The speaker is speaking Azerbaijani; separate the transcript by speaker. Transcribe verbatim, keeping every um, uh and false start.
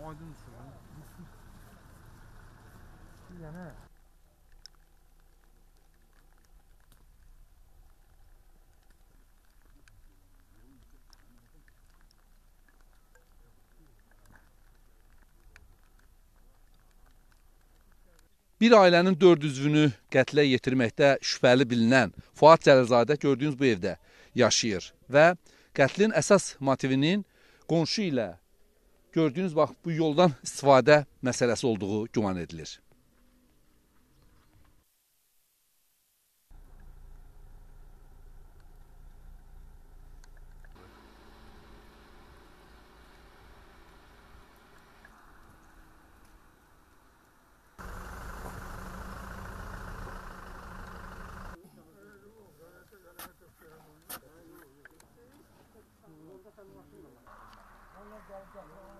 Speaker 1: aydın düşür. Yəni
Speaker 2: Bir ailənin dörd üzvünü qətlə yetirməkdə şübhəli bilinən Fuad Cəlilzadə gördüyünüz bu evdə yaşayır və qətlin əsas motivinin qonşu ilə gördüyünüz bax bu yoldan istifadə məsələsi olduğu güman edilir.
Speaker 1: Allah gəlib